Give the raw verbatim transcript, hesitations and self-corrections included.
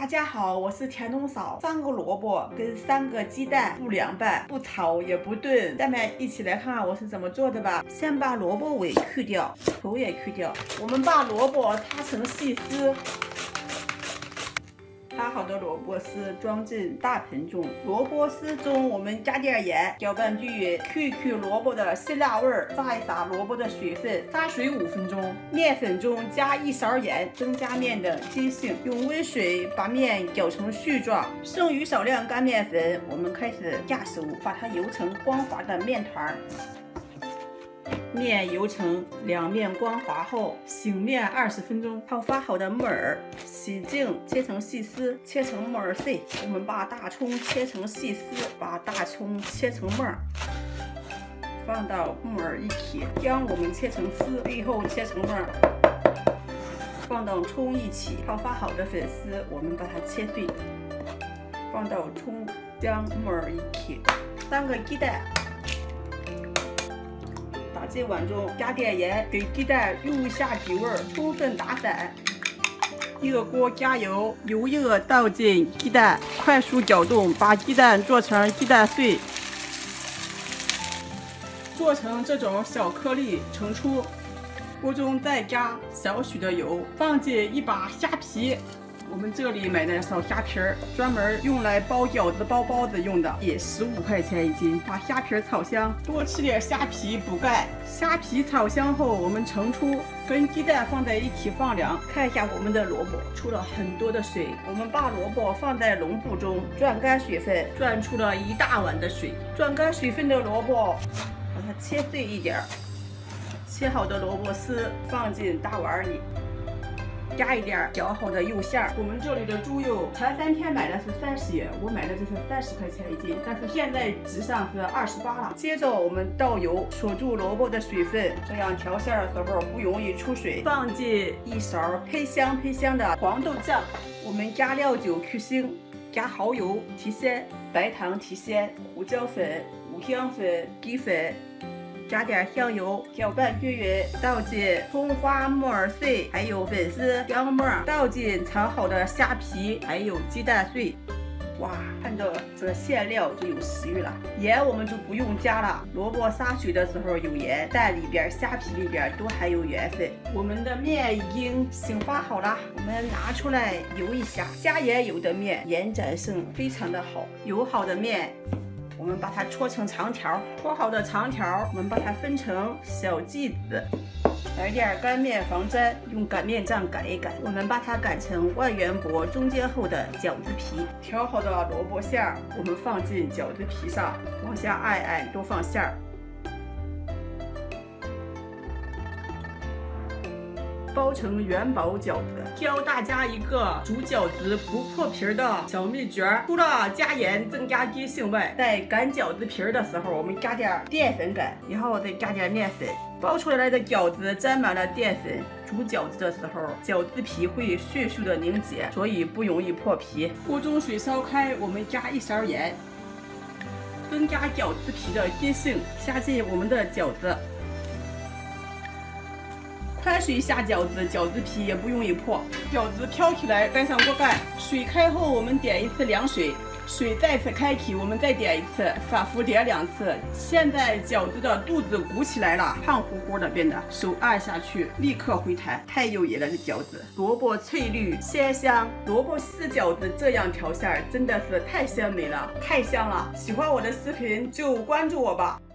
大家好，我是田冬嫂。三个萝卜跟三个鸡蛋不凉拌，不炒也不炖。下面一起来看看我是怎么做的吧。先把萝卜尾去掉，头也去掉。我们把萝卜擦成细丝。 擦好的萝卜丝装进大盆中，萝卜丝中我们加点盐，搅拌均匀，去去萝卜的辛辣味儿，撒一撒萝卜的水分，杀水五分钟。面粉中加一勺盐，增加面的筋性。用温水把面搅成絮状，剩余少量干面粉，我们开始压熟，把它揉成光滑的面团。 面揉成两面光滑后，醒面二十分钟。泡发好的木耳洗净，切成细丝，切成木耳碎。我们把大葱切成细丝，把大葱切成末，放到木耳一起。姜我们切成丝，最后切成末，放到葱一起。泡发好的粉丝，我们把它切碎，放到葱、姜、木耳一起。三个鸡蛋。 打进碗中，加点盐，给鸡蛋入一下底味，充分打散。热锅加油，油热倒进鸡蛋，快速搅动，把鸡蛋做成鸡蛋碎，做成这种小颗粒盛出。锅中再加少许的油，放进一把虾皮。 我们这里买的小虾皮儿，专门用来包饺子、包包子用的，也十五块钱一斤。把虾皮炒香，多吃点虾皮补钙。虾皮炒香后，我们盛出，跟鸡蛋放在一起放凉。看一下我们的萝卜出了很多的水，我们把萝卜放在笼布中，攥干水分，攥出了一大碗的水。攥干水分的萝卜，把它切碎一点，切好的萝卜丝放进大碗里。 加一点搅好的肉馅儿。我们这里的猪肉前三天买的是三十元，我买的这是三十块钱一斤，但是现在值上是二十八了。接着我们倒油，锁住萝卜的水分，这样调馅的时候不容易出水。放进一勺配香配香的黄豆酱，我们加料酒去腥，加蚝油提鲜，白糖提鲜，胡椒粉、五香粉、鸡粉。 加点香油，搅拌均匀，倒进葱花、木耳碎，还有粉丝、姜末，倒进炒好的虾皮，还有鸡蛋碎。哇，看到这馅料就有食欲了。盐我们就不用加了，萝卜杀水的时候有盐，蛋里边、虾皮里边都含有盐分。我们的面已经醒发好了，我们拿出来揉一下。加盐油的面延展性非常的好，揉好的面。 我们把它搓成长条，搓好的长条，我们把它分成小剂子，来点干面防粘，用擀面杖擀一擀。我们把它擀成外圆薄、中间厚的饺子皮。调好的萝卜馅儿，我们放进饺子皮上，往下按按，多放馅儿。 包成元宝饺子，教大家一个煮饺子不破皮的小秘诀。除了加盐增加筋性外，在擀饺子皮的时候，我们加点淀粉擀，然后再加点面粉。包出来的饺子沾满了淀粉，煮饺子的时候，饺子皮会迅速的凝结，所以不容易破皮。锅中水烧开，我们加一勺盐，增加饺子皮的筋性。下进我们的饺子。 开水下饺子，饺子皮也不容易破。饺子飘起来，盖上锅盖。水开后，我们点一次凉水，水再次开启，我们再点一次，反复点两次。现在饺子的肚子鼓起来了，胖乎乎的变得，手按下去立刻回弹，太优雅了这饺子。萝卜翠绿鲜香，萝卜丝饺子这样调馅真的是太鲜美了，太香了。喜欢我的视频就关注我吧。